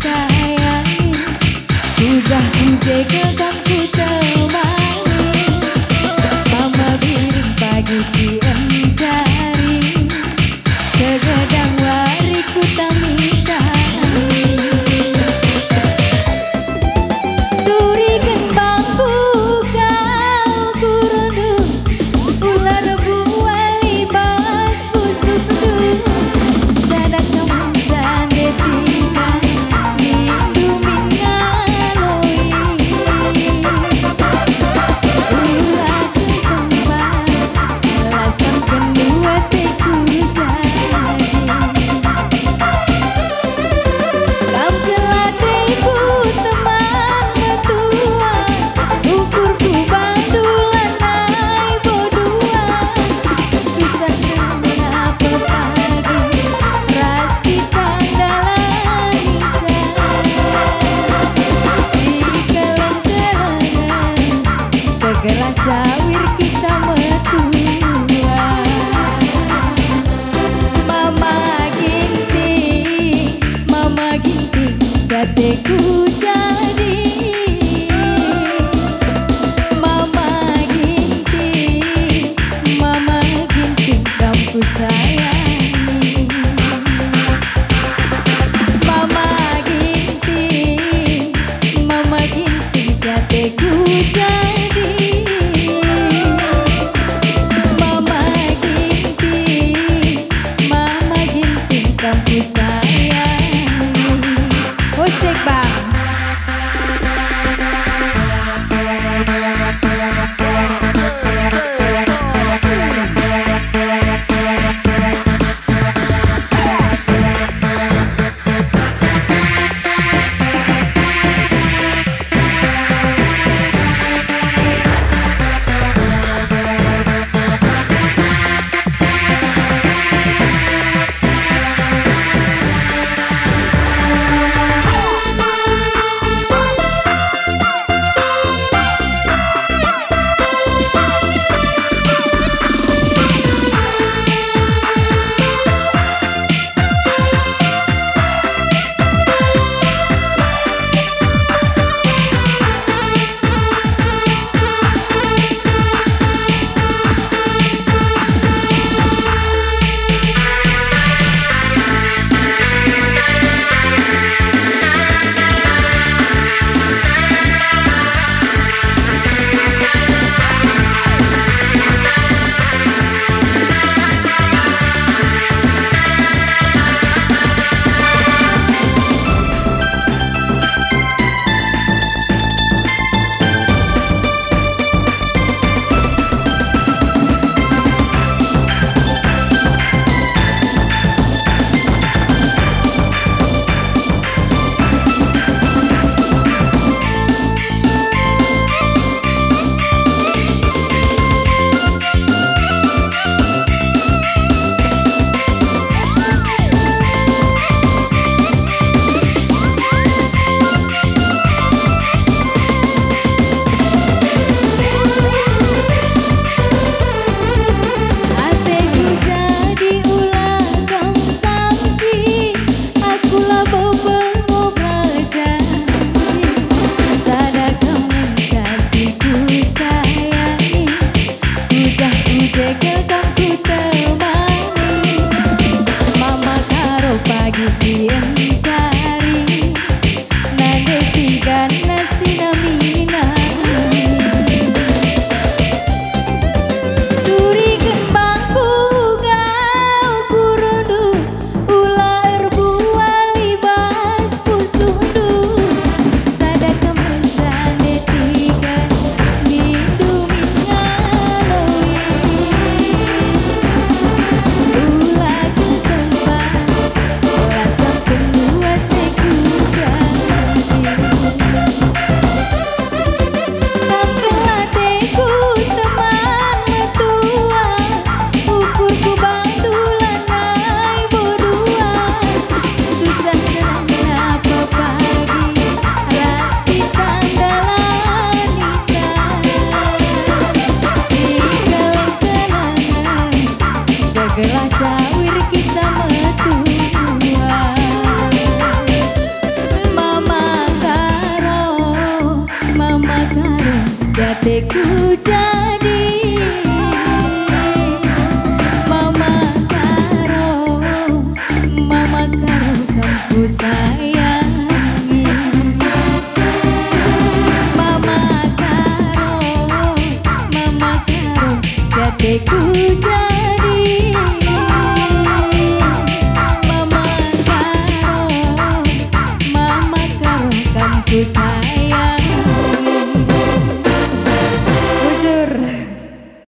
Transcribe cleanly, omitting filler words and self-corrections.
sayangi, puja kan ku temani. Mama biring pagi siang cari, segedang wari ku tami-tami. Duri kembangku kau kurundu, ular buali bas pusuku, sadang kamu jande tinggal minggu mingaloi. Ulah kesembah alasan kedua teku jadi, kam celateku teman metua, ukurku bantulan naik bodua, susah kenapa pagi ras kita dalam si kelengkelengan segala cawir kita metua. Mama ginting sateku jadi, Mama ginting kamu sayangi. Mama ginting sateku jadi, Mama ginting kamu sayangi. Musik bang. sateku jadi. Mama karo kamu sayangi. Mama karo sateku jadi. Mama karo kamu sayangi.